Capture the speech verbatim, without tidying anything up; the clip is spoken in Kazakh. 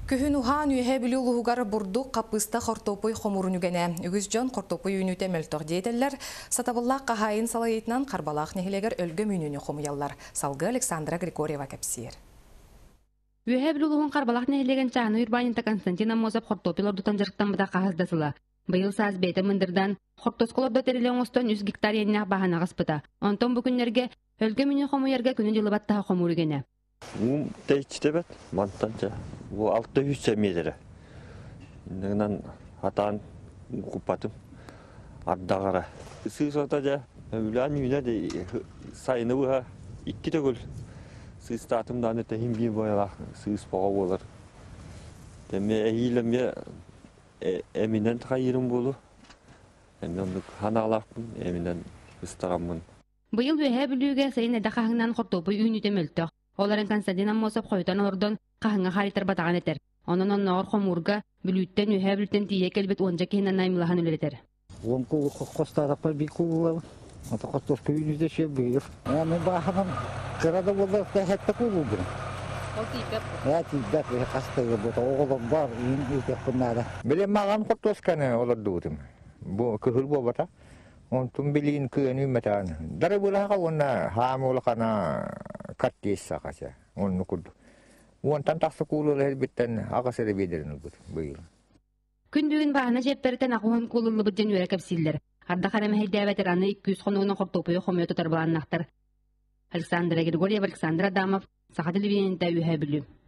Күхін ухан үйе білі ұлығығар бұрды қапыста қортопой қомырынугене. Үгіз жон қортопой үйінуте мөлтоқ дейділер. Сатабыллақ қағайын салайетінен қарбалақ нехелегер өлгі мүніне қомыялар. Салғы Александра Григорьева кәпсер. Үйе білі ұлығын қарбалақ нехелеген чағыны үрбайынта Константина Мозап қортопилар дұтан жырықтан бұда қағаздасыла. Бұйыл саз бейті мүндірдан қорттосқоларда терелен остан үз гектар еніне бағана ғаспыта. Онтон бүкіндерге өлгі мүні қомыярға күні жылыбаттағы қомырыгене. Ум тейчтебет мантанча. Бу алты жүз метр. Нынан атан купатым ардагара. Сыйсата жа үлән үйнә де сайыны буга икки төгүл. Сыйстатымдан эте химби бояла сыйс бага болар. Деме эйлемге эминен кайырым болу. Эмен ханалаппын, эминен ыстараммын. Быйыл үһә бүлүгә сайын эдә кахыңнан хортопы үйнүтә мөлтө. Оларын Константина Мосап қойтан ордон қағыңа харитар батаған етер. Онын оннағыр қомурға бүлүттен үхә бүлттен тие келбет онжа кейінен наймылаған өлетер. Он кул қостадақпа бей кулылау. Ата қостос көйінізде ше бүйір. Мен бағынан қырада болды қәхетті кулу бір. Ол тейпеп? Ә, тейпеп, қастығы бұта. Оғылым бар, үйін өтек күннады. Білем маған қортос кәне оларды өтім. Күхіл болбата. Онтун билин кыны метан. Дары булаға онна хаамул қана каттес сақаша. Онны күрді. Онтан тақсы кулылы әлбеттен ағасыры бедерін ұлбыд бұйыл. Күн бүгін бағына жепперден ақуын кулылы бұджен өрі кәпсілдер. Арда қарамы хәйдәбәтер аны екі жүз қонуына қортопыйы қомыйы тұтар бұланнақтар. Александра Григорьева, Александра Адамов, Сақа телевидениеде үйә бүлі.